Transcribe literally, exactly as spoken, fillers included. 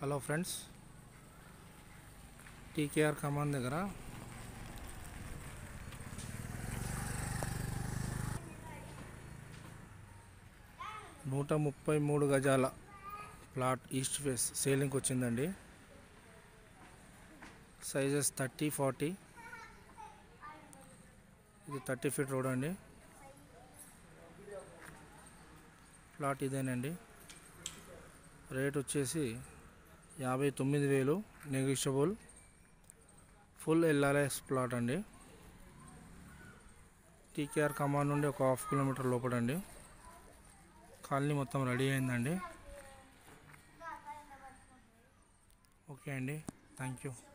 Hello friends, TKR కమాన్ దగ్గర నూట ముప్పై మూడు గజాల ప్లాట్ ఈస్ట్ ఫేస్ సేలింగ్కి వచ్చిందండి. Sizes thirty forty. ఇది థర్టీ ఫీట్ రోడ్ అండి. ప్లాట్ ఇదేనండి. రేట్ వచ్చేసి యాభై తొమ్మిది వేలు నెగోషియబుల్. ఫుల్ ఎల్ఆర్ఎస్ ప్లాట్ అండి. టీకేఆర్ కమాన్ నుండి ఒక హాఫ్ కిలోమీటర్ లోపడండి. కాలనీ మొత్తం రెడీ అయిందండి. ఓకే అండి, థ్యాంక్ యూ.